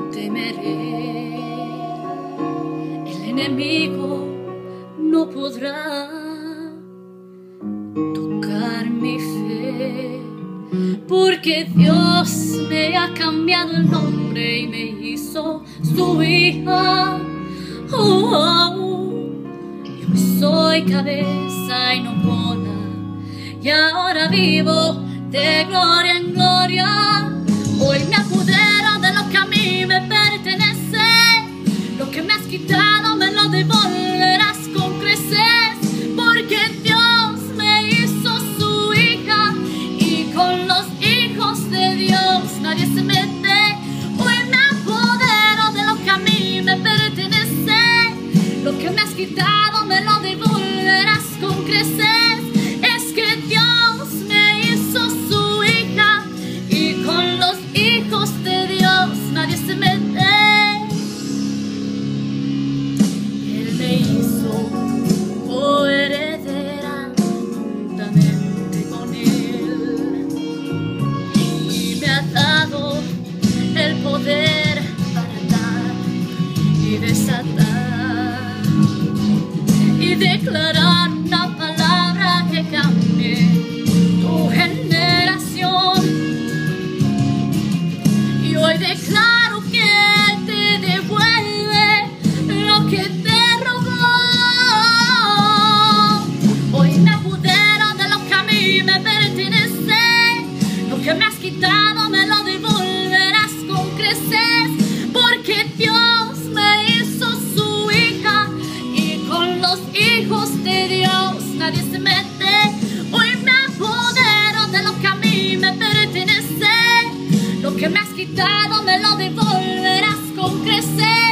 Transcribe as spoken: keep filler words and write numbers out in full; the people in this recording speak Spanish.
temeré, el enemigo no podrá tocar mi fe, porque Dios me ha cambiado el nombre y me hizo su hija. Oh, oh. Y hoy soy cabeza y no cola, y ahora vivo de gloria en gloria. Hoy me apodero de lo que a mí me pertenece, lo que me has quitado me lo devolverás con creces, porque Dios me hizo su hija y con los hijos de Dios nadie se mete. Hoy me apodero de lo que a mí me pertenece, lo que me has quitado me lo devolverás con creces. Es que Dios me hizo su hija y con los hijos de Dios nadie se mete. Él me hizo coheredera juntamente con Él y me ha dado el poder para dar y desatar y declarar una palabra que cambie tu generación. Y hoy declaro que Él te devuelve lo que te robó. Hoy me apodero de lo que a mí me pertenece, lo que me has quitado me lo devolverás con creces, porque Dios me hizo su hija y con los hijos de Dios nadie se mete. Hoy me apodero de lo que a mí me pertenece, lo que me has quitado me lo devolverás con crecer.